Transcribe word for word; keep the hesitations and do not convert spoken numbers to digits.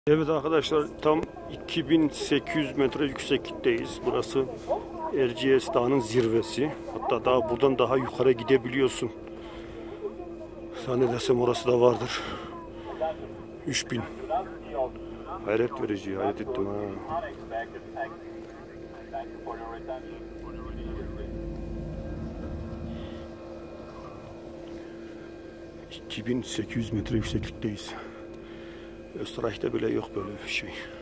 Evet arkadaşlar, tam iki bin sekiz yüz metre yükseklikteyiz. Burası Erciyes Dağı'nın zirvesi. Hatta daha buradan daha yukarı gidebiliyorsun. Zannedersem orası da vardır. üç bin. Hayret verici, hayret ettim ha. iki bin sekiz yüz metre yükseklikteyiz. Österreich'te bile yok böyle bir şey.